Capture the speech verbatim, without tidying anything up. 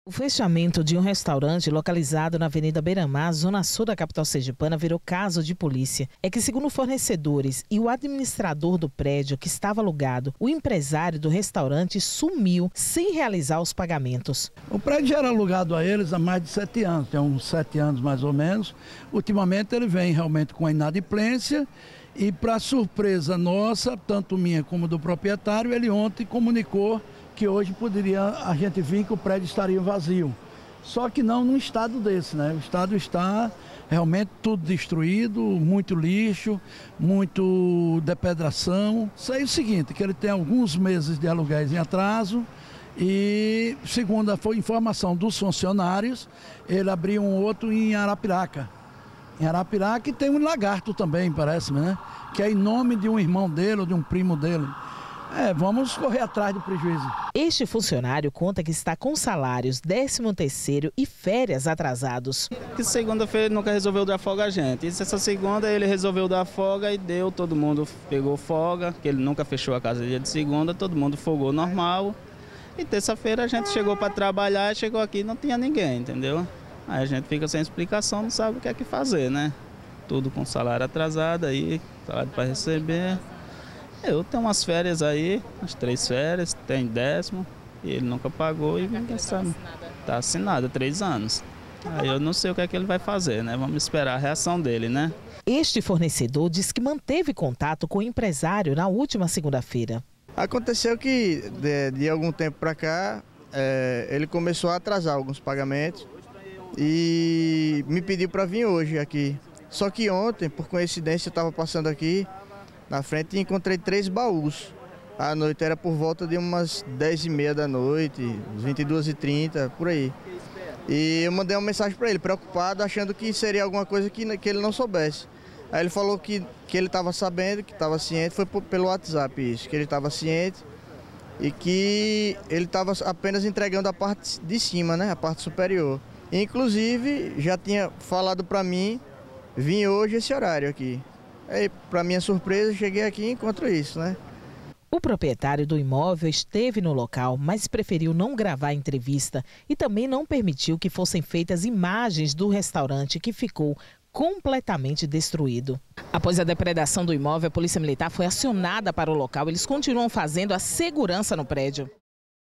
O fechamento de um restaurante localizado na Avenida Beira-Mar, zona sul da capital sergipana, virou caso de polícia. É que, segundo fornecedores e o administrador do prédio que estava alugado, o empresário do restaurante sumiu sem realizar os pagamentos. O prédio já era alugado a eles há mais de sete anos, tem uns sete anos mais ou menos. Ultimamente ele vem realmente com a inadimplência e, para surpresa nossa, tanto minha como do proprietário, ele ontem comunicou que hoje poderia a gente vir que o prédio estaria vazio. Só que não num estado desse, né? O estado está realmente tudo destruído, muito lixo, muito depedração. Sei o seguinte, que ele tem alguns meses de aluguéis em atraso e, segundo a informação dos funcionários, ele abriu um outro em Arapiraca. Em Arapiraca, e tem um lagarto também, parece-me, né? Que é em nome de um irmão dele ou de um primo dele. É, vamos correr atrás do prejuízo. Este funcionário conta que está com salários, décimo terceiro e férias atrasados. Que segunda-feira ele nunca resolveu dar folga a gente. E essa segunda ele resolveu dar folga e deu, todo mundo pegou folga, que ele nunca fechou a casa dia de segunda, todo mundo folgou normal. E terça-feira a gente chegou para trabalhar, chegou aqui e não tinha ninguém, entendeu? Aí a gente fica sem explicação, não sabe o que é que fazer, né? Tudo com salário atrasado aí, salário para receber. Eu tenho umas férias aí, umas três férias, tem décimo, e ele nunca pagou e ninguém sabe. Está assinado há três anos. Aí eu não sei o que é que ele vai fazer, né? Vamos esperar a reação dele, né? Este fornecedor diz que manteve contato com o empresário na última segunda-feira. Aconteceu que de, de algum tempo para cá, é, ele começou a atrasar alguns pagamentos e me pediu para vir hoje aqui. Só que ontem, por coincidência, eu estava passando aqui na frente e encontrei três baús. À noite era por volta de umas dez e meia da noite, vinte e duas e trinta, por aí. E eu mandei uma mensagem para ele, preocupado, achando que seria alguma coisa que, que ele não soubesse. Aí ele falou que, que ele estava sabendo, que estava ciente, foi por, pelo WhatsApp isso, que ele estava ciente e que ele estava apenas entregando a parte de cima, né, a parte superior. Inclusive, já tinha falado para mim, vim hoje esse horário aqui. Aí, para minha surpresa, cheguei aqui e encontro isso, né? O proprietário do imóvel esteve no local, mas preferiu não gravar a entrevista e também não permitiu que fossem feitas imagens do restaurante que ficou completamente destruído. Após a depredação do imóvel, a Polícia Militar foi acionada para o local. Eles continuam fazendo a segurança no prédio.